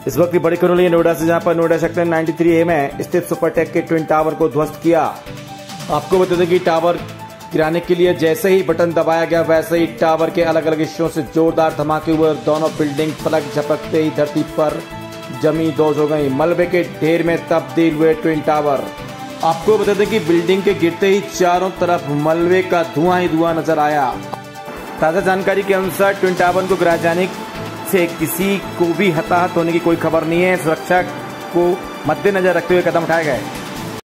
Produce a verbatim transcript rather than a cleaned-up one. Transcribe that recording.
इस वक्त की बड़ी खबर है नोएडा से, जहां पर नोएडा सेक्टर तिरानवे ए में स्थित सुपरटेक के ट्विन टावर को ध्वस्त किया। आपको बता दें कि टावर गिराने के लिए जैसे ही बटन दबाया गया, वैसे ही टावर के अलग अलग हिस्सों से जोरदार धमाके हुए। दोनों बिल्डिंग पलक झपकते ही धरती पर जमी दोज हो गई। मलबे के ढेर में तब्दील हुए ट्विन टावर। आपको बता दें कि बिल्डिंग के गिरते ही चारों तरफ मलबे का धुआं ही धुआं नजर आया। ताजा जानकारी के अनुसार ट्विन टावर को गिराए जाने से किसी को भी हताहत होने की कोई खबर नहीं है। सुरक्षा को मद्देनजर रखते हुए कदम उठाए गए।